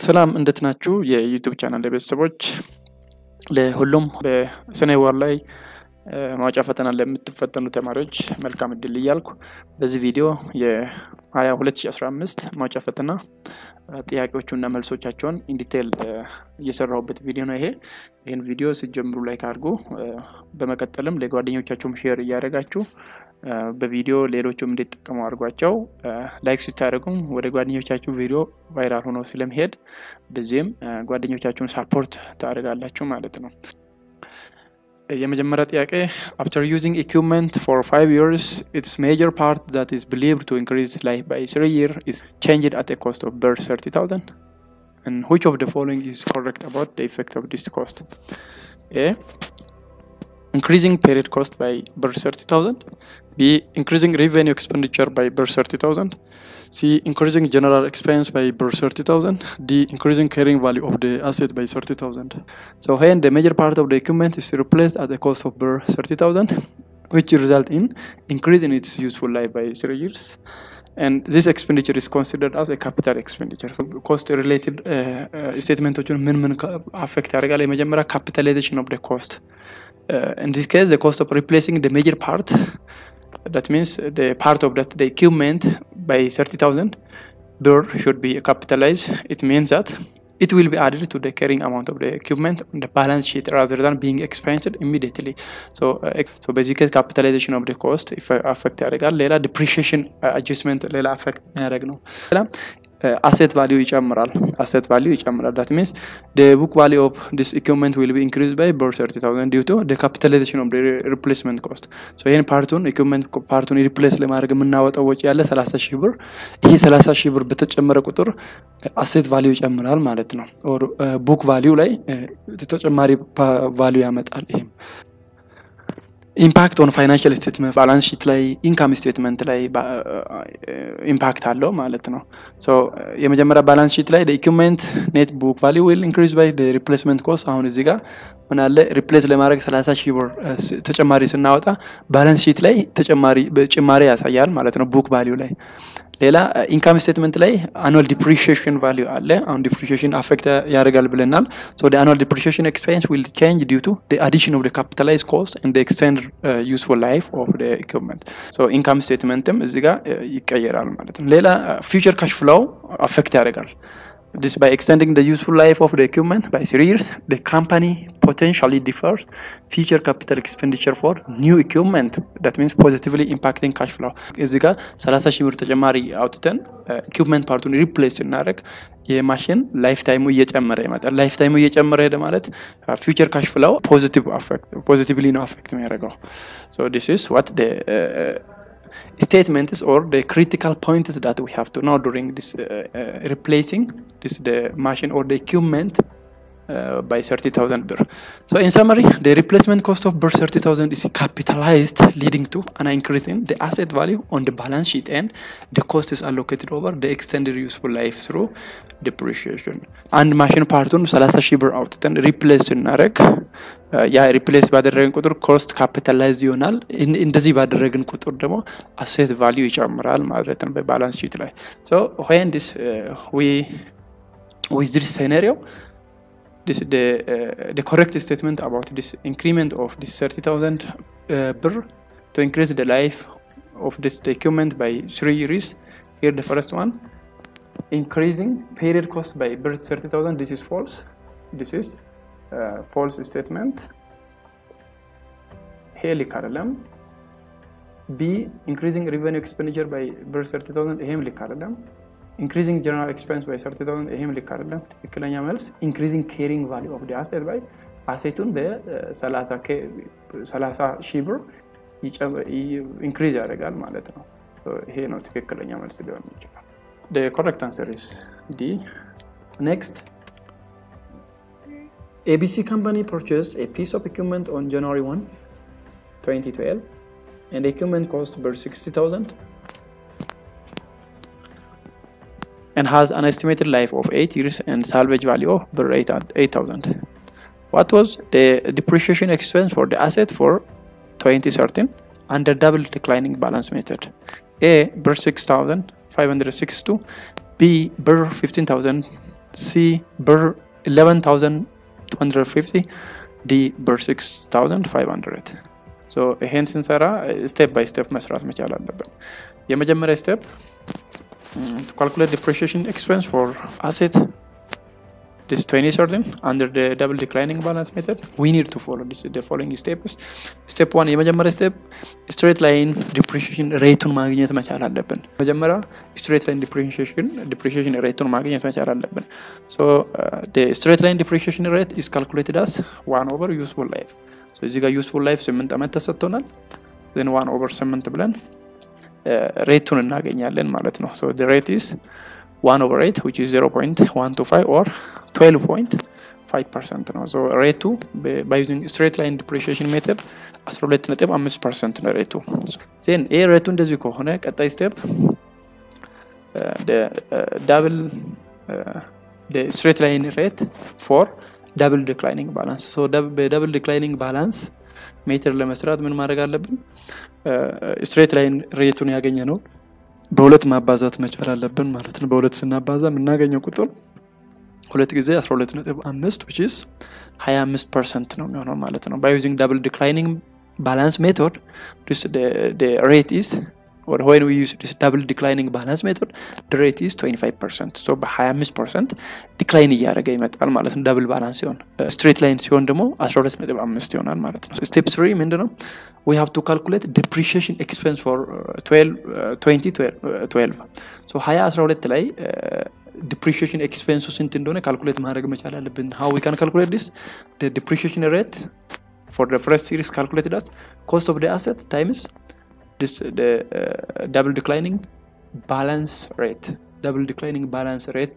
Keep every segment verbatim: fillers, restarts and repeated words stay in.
ሰላም እንዴት ናችሁ የዩቲዩብ ቻናል ቤተሰቦች ለሁሉም በሰኔ ወር ላይ ማውጫ ፈተና ለምትፈተኑ ተማሪዎች መልካም እድል ይያልኩ በዚህ ቪዲዮ የ2015 ማውጫ ፈተና ጥያቄዎቹና መልሶቻቸውን ኢን ዲቴል እየሰራሁበት ቪዲዮ ነው ይሄ ይሄን ቪዲዮ ሲጀምሩ ላይክ አድርጉ በመቀጠልም ለጓደኞቻችሁም ሼር እያደረጋችሁ በቪዲዮ ሌሎችም እንድትጠቀሙ አድርጓቸው ላይክ ስታደርጉም ወደ ጓደኞቻችሁ ቪዲዮ ቫይራል ሆኖ ስለሚሄድ በዚህም ጓደኞቻችሁን ሰፖርት ታደርጋላችሁ ማለት ነው የመጀመሪያ ጥያቄ after using equipment for five years its major part that is believed to increase life by three years is changed at a cost of birth thirty thousand and which of the following is correct about the effect of this cost A increasing period cost by birth thirty thousand B increasing revenue expenditure by birth thirty thousand C increasing general expense by birth thirty thousand D increasing carrying value of the asset by thirty thousand so when the major part of the equipment is replaced at the cost of birth thirty thousand which result in increasing its useful life by three years and this expenditure is considered as a capital expenditure so cost related uh, uh, statement min min affect yaregal የመጀመሪያ capitalization of the cost uh, in this case the cost of replacing the major part that means the part of that the equipment by thirty thousand birr should be capitalized it means that it will be added to the carrying amount of the equipment on the balance sheet rather than being expensed immediately so uh, so basically capitalization of the cost if uh, affect yaregal lela depreciation uh, adjustment lela affect yareg no lela uh, asset value ይጨምራል asset value ይጨምራል that means the book value of this equipment will be increased by thirty thousand due to the capitalization of the re replacement cost so ይሄን ፓርቱን equipment ፓርቱን ሪፕሌስ ለማድረግ የምናወጣው ወጪ ያለ thirty ሺህ ብር ይሄ thirty ሺህ ብር በተጨመረ ቁጥር asset value ይጨምራል ማለት ነው or uh, book value ላይ ተጨማሪ value ያመጣል ይሄም impact on financial statement balance sheet ላይ income statement ላይ impact አለው ማለት ነው so የመጀመሪያ balance sheet ላይ the equipment net book value will increase by the replacement cost አሁን እዚህ ጋር ምን አለ replace ለማድረግ thirty ሺህ ብር ተጨማሪ ስናወጣ balance sheet ላይ ተጨማሪ ጭማሪ ያሳያል ማለት ነው book value ላይ ሌላ income statement ላይ annual depreciation value አለ አሁን depreciation affect ያደርጋል ብለናል so the annual depreciation expense will change due to the addition of the capitalized cost and the extended uh, useful life of the equipment so income statementም እዚህ ጋር ይቀየራል ማለት ነው ሌላ future cash flow affect ያደርጋል this by extending the useful life of the equipment by three years the company potentially defers future capital expenditure for new equipment that means positively impacting cash flow እዚህ ጋር thirty ሺህ ብር ተጨማሪ አውጥተን equipment ፓርቱን ሪፕሌስ እናደርግ የማሽን ላይፍ ታይሙ እየጨመረ ይመጣል ላይፍ ታይሙ እየጨመረ ሄደ ማለት future cash flow positive affect positively no affect የሚያደርገው so this is what the uh, statements or the critical points that we have to know during this uh, uh, replacing this the machine or the equipment uh, by thirty thousand birr so in summary the replacement cost of birr thirty thousand is capitalized leading to an increase in the asset value on the balance sheet and the cost is allocated over the extended useful life through depreciation and machine partun thirty ሺህ ብር አውጥተን replace እናደርግ ያ ሪፕሌስ ባደረግን ቁጥር ኮስት ካፒታላይዝ ይሆናል እንደዚህ ባደረግን ቁጥር ደግሞ አሴት ቫልዩ ይጨምራል ማለት ነው በባላንስ ሺት ላይ so when this uh, we with this scenario this is the uh, the correct statement about this increment of this thirty thousand uh, birr to increase the life of this the equipment by three years here the first one increasing period cost by birr thirty thousand this is false this is Uh, false statement heli karalam B increasing revenue expenditure by birr thirty thousand ehem likaralam increasing general expense by thirty thousand ehem likaralam ትክክለኛ መልስ increasing carrying value of the asset by assetun በ thirty ሺህ ብር increase ያደርጋል ማለት ነው ይሄ ነው ትክክለኛ መልስ ሊሆን ይችላል the correct answer is D next A B C company purchased a piece of equipment on January first, twenty twelve and the equipment cost birr sixty thousand and has an estimated life of eight years and salvage value of birr eight thousand. What was the depreciation expense for the asset for twenty thirteen under double declining balance method? A birr six thousand five hundred sixty-two B birr fifteen thousand C ብር eleven thousand two hundred fifty D ብር six thousand five hundred so ይሄን ስንሰራ step by step መስራት መቻል አለብን የመጀመሪያ step to calculate depreciation expense for asset this twenty thirteen under the double declining balance method we need to follow this the following steps step one የመጀመሪያ step straight line depreciation rate ማግኘት መቻል አለብን መጀመሪያ straight line depreciation depreciation rate ማግኘት መቻል አለብን so uh, the straight line depreciation rate is calculated as one over useful life so እዚህ ጋር useful life eight አመት ተሰጥቶናል then one over eight ብለን ሬቱን እናገኛለን ማለት ነው so the rate is one over eight which is zero point one two five or twelve point five percent ነው so rate by using straight line depreciation method twelve point five percent ነው rate then a rate እንደዚህ ከሆነ ቀጣይ step uh, the uh, double uh, the straight line rate for double declining balance so double, double declining balance method ለመስራት ምን ማድረግ አለብን straight line rate ያገኘነው በሁለት ማባዛት መቻል አለብን ማለት ነው በሁለት ስናባዛ ምናገኘው ቁጥር ሁለት ጊዜ twelve point five which is twenty-five percent ነው የሚሆነው ማለት ነው by using double declining balance method this the the rate is or when we use this double declining balance method the rate is twenty-five percent so by twenty-five percent decline እያደረገ ይመጣል ማለት ነው double balance ሲሆን straight line ሲሆን ደግሞ twelve point five ይሆናል ማለት ነው step three ምንድነው we have to calculate depreciation expense for uh, twelve uh, twenty twelve so twenty twelve ላይ uh, depreciation expense ስንት እንደሆነ calculate ማድረግ መቻል አለብን how we can calculate this the depreciation rate for the first series calculated as cost of the asset times this the uh, double declining balance rate double declining balance rate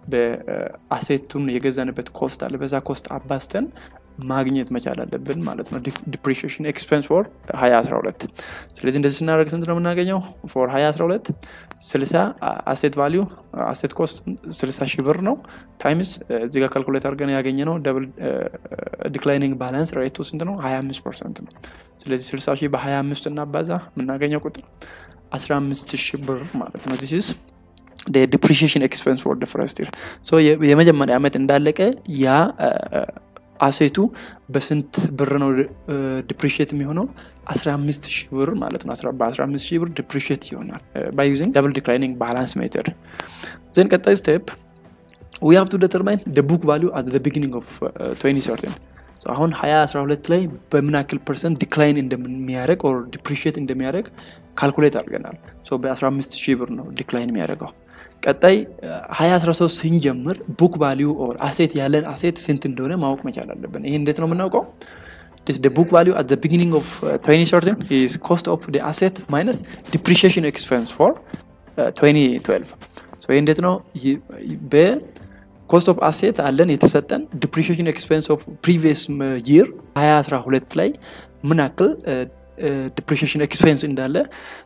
በአሴቱን የገዛንበት ኮስት አለ በዛ ኮስት አባስተን ማግኘት መቻል አለብን ማለት ነው depreciation expense for twenty twelve ስለዚህ እንደዚህ ስናደርግ ስንት ነው የምናገኘው for twenty twelve sixty asset value asset cost sixty ሺህ ብር ነው times እዚህ ጋር ካልኩሌት አድርገን ያገኘነው double declining balance rate ስንት ነው twenty-five percent ነው ስለዚህ sixty ሺህ በ25 እናባዛ የምናገኘው ቁጥር fifteen ሺህ ብር ማለት ነው this is the depreciation expense for the first year so የመጀመሪያ አመት እንዳለቀ ያ አሴቱ በስንት ብር ነው ዲፕሪሺየት የሚሆነው fifteen ሺህ ብር ማለት ነው fifteen ሺህ ብር ዲፕሪሺየት ይሆናል by using double declining balance method then ቀጣይ step we have to determine the book value at the beginning of uh, twenty thirteen so አሁን twenty twelve ላይ በምን ያክል percent decline እንደሚያደርግ or depreciate እንደሚያደርግ ካልኩሌት አድርገናል so በ15 ሺህ ብር ነው decline የሚያደርገው ቀጣይ twenty thirteen ሲንጀምር book value or asset ያለን asset ስንት እንደሆነ ማወቅ መቻል አለብን ይሄ እንዴት ነው የምናውቀው this the book value at the beginning of uh, twenty thirteen is cost of the asset minus depreciation expense for uh, twenty twelve so ይሄ እንዴት ነው በ cost of asset አለን የተሰጠን depreciation expense of previous year twenty twelve ላይ ምን ያክል depreciation expense እንዳለ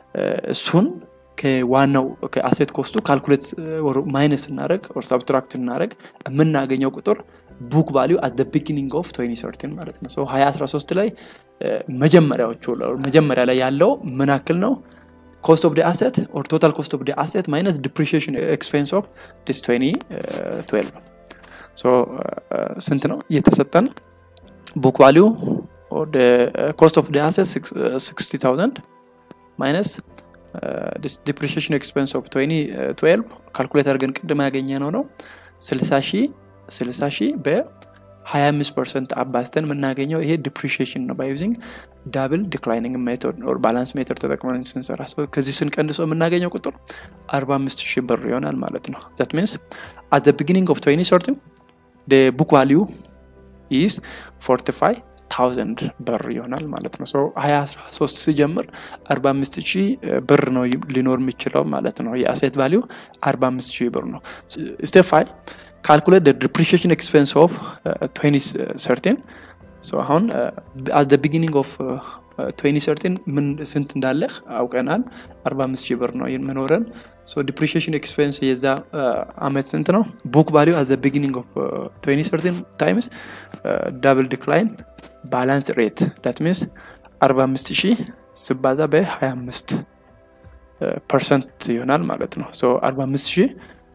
እሱን ከዋናው ከአሴት ኮስቱ ካልኩሌት or minus እናረግ or subtract እናረግ የምናገኘው ቁጥር book value at the beginning of twenty thirteen ማለት ነው so twenty thirteen ላይ መጀመሪያዎቹ መጀመሪያ ላይ ያለው ምን ያክል ነው cost of the asset or total cost of the asset minus depreciation expense of this twenty twelve so ስንት ነው የተሰጠን book value or the uh, cost of the asset sixty thousand minus uh, this depreciation expense of twenty twelve calculate አድርገን ቅድም ያገኘነው ነው sixty ሺህ sixty ሺህ በ twenty-five percent አባስተን የምናገኘው ይሄ depreciation ነው by using double declining method or balance method ተጠቅመን ስንሰራ so ከዚህ ስንቀንሰው የምናገኘው ቁጥር forty-five ሺህ ብር ይሆናል ማለት ነው that means at the beginning of twenty thirteen the book value is forty-five thousand ብር ይሆናል ማለት ነው so twenty thirteen ሲጀምር forty-five ሺህ ብር ነው ሊኖር የሚችለው ማለት ነው የአሴት value forty-five ሺህ ብር ነው step five calculate the depreciation expense of uh, twenty thirteen so አሁን uh, at the beginning of uh, uh, twenty thirteen ምን ስንት እንዳለህ አውቀናል forty-five ሺህ ብር ነው የሚኖረን so depreciation expense የዛ አመት ስንት ነው book value at the beginning of uh, twenty thirteen times uh, double decline balance rate that means forty-five ሺህ ሲባዛ በ twenty-five percent ይሆናል ማለት ነው so forty-five ሺህ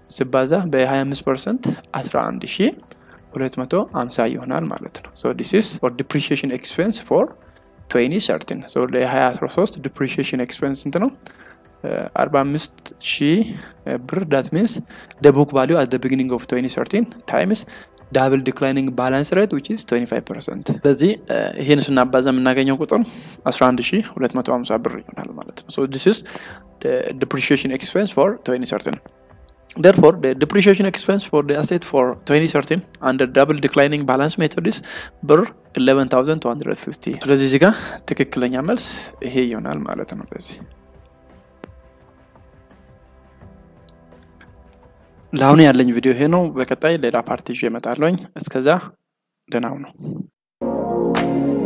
ሲባዛ በ25% አስራ አንድ ሺህ ሁለት መቶ ሃምሳ ይሆናል ማለት ነው so this is for depreciation expense for twenty thirteen so ለ2013 depreciation expense እንት ነው አርባ አምስት ሺህ ብር that means the book value at the beginning of twenty thirteen times double declining balance rate which is twenty-five percent ስለዚህ ይሄን ስናባዛ የምናገኘው ቁጥር አስራ አንድ ሺህ ሁለት መቶ ሃምሳ ብር ይሆናል ማለት ነው so this is the depreciation expense for twenty thirteen therefore the depreciation expense for the asset for twenty thirteen under double declining balance method is ብር eleven thousand two hundred fifty ስለዚህ እዚህ ጋር ትክክለኛ መልስ ይሄ ይሆናል ማለት ነው ስለዚህ ለአሁን ያለኝ ቪዲዮ ይሄ ነው በቀጣይ ሌላ ፓርት ይዤ እመጣለሁ እስከዛ ደህና ሁኑ